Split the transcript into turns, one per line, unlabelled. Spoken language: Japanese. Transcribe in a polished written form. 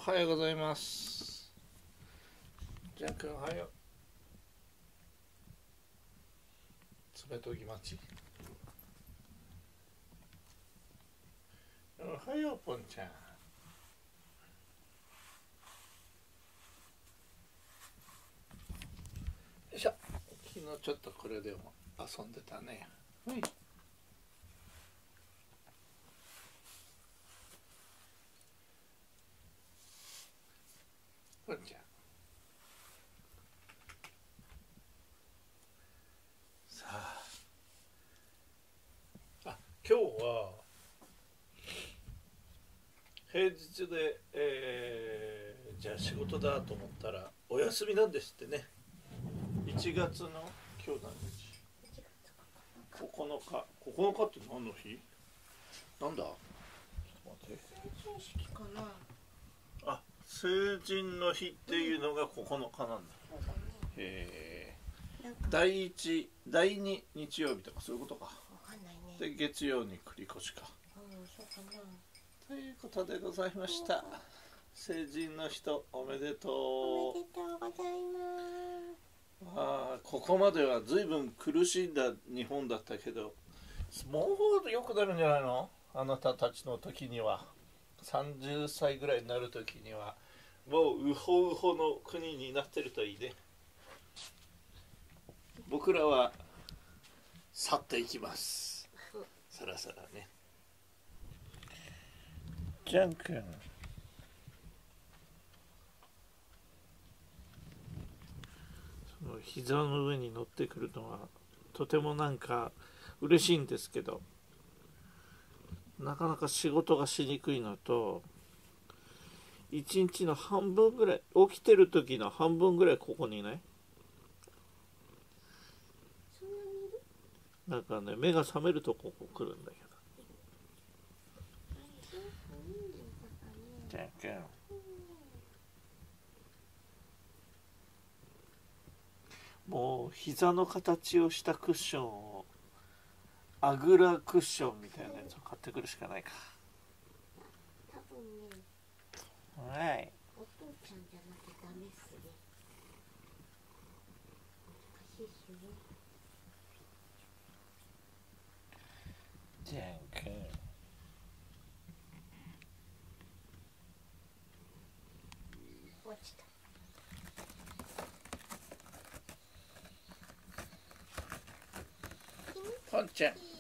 はようございます。ジャン君おはよう。爪研ぎ待ち。おはよう、ポンちゃん。よいしょ。昨日ちょっとこれでも遊んでたね。はい。ポンちゃん。さあ。今日は平日で、じゃあ仕事だと思ったらお休みなんですってね。1月の今日何日？9日。9日って何の日？なんだ？ちょっと待って。
成人式かな。
あ、成人の日っていうのが9日なんだ。
そうだね。
第1、第2日曜日とかそういうことか。
わかんないね。
で、月曜に繰り越しか。
そうかな。
ということでございました。成人の人おめでとう。
おめでとうございます。
ここまでは随分苦しんだ日本だったけど、もう良くなるんじゃないの？あなたたちの時には、30歳ぐらいになる時にはもうウホウホの国になってるといいね。僕らは去っていきます。さらさらね。ジャン君、その膝の上に乗ってくるのはとてもなんか嬉しいんですけど、なかなか仕事がしにくいのと、一日の半分ぐらい、起きてる時の半分ぐらいここにいない？
そんなにいる？
なんかね、目が覚めるとここ来るんだけど。ジャン君、もう膝の形をしたクッションを、あぐらクッションみたいなやつを買ってくるしかないか。
多分ね、
はい。
お父ちゃんじゃなきゃダメっすね。難しいっすね。
ジャン君、
落ちた。
ポンちゃん。